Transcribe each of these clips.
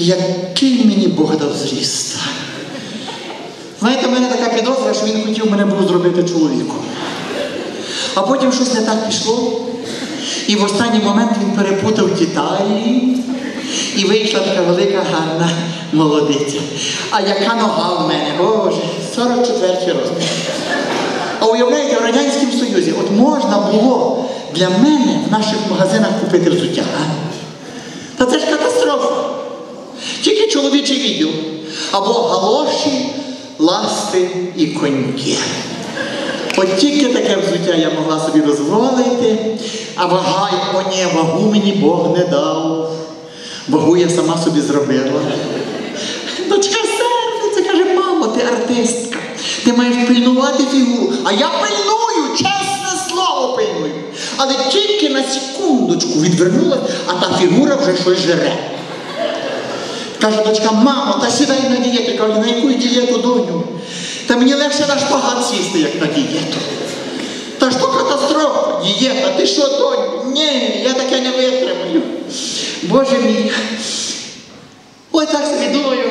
який мені Бог дав зріст. Знаєте, в мене така підозра, що він хотів мене було зробити чоловіком. А потім щось не так пішло. І в останній момент він перепутав ті талії. І вийшла така велика, гарна молодиця. А яка нога в мене, Боже, 44-й розмір. А уявляєте, в Радянському Союзі от можна було для мене в наших магазинах купити взуття. Та це ж катастрофа. Тільки чоловічий відділ. Або галоші, ласти і коньки. От тільки таке взуття я могла собі дозволити, а вага, о ні, вагу мені Бог не дав. Вагу я сама собі зробила. Дочка сердиться, каже, мамо, ти артистка, ти маєш пильнувати фігуру. А я пильную, чесне слово пильную. Але тільки на секундочку відвернулась, а та фігура вже щось жере. Каже дочка, мамо, та сідай на дієту. Кажу, на яку дієту, доню? Та мені легше на шпагат сісти, як на дієту. Та що катастрофа, дієта, ти що, доню? Ні, я таке не витримаю. Боже мій. Ой, так собі думаю.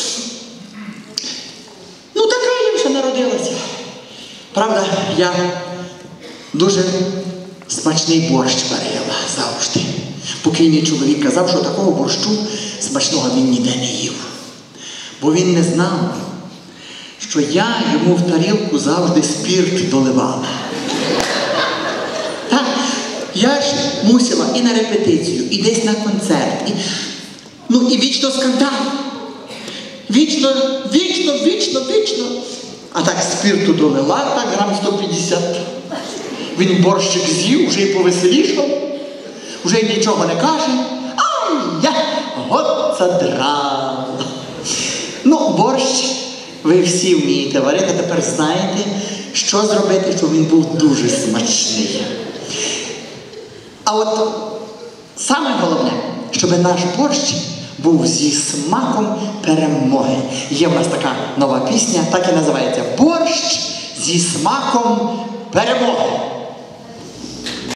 Ну, така я вже народилася. Правда, я дуже смачний борщ варила завжди. Покійний чоловік казав, що такого борщу смачного він ніде не їв. Бо він не знав, що я йому в тарілку завжди спірт доливала. Так, я ж мусила і на репетицію, і десь на концерт. Ну і вічно скандал. Вічно. А так спірту долила, так грам 150. Він борщик з'їв, вже й повеселішав, вже й нічого не каже. Ай, я гоцадрала. Ну, борщ ви всі вмієте варити, тепер знаєте, що зробити, щоб він був дуже смачний. А от саме головне, щоб наш борщ був зі смаком перемоги. Є в нас така нова пісня, так і називається «Борщ зі смаком перемоги».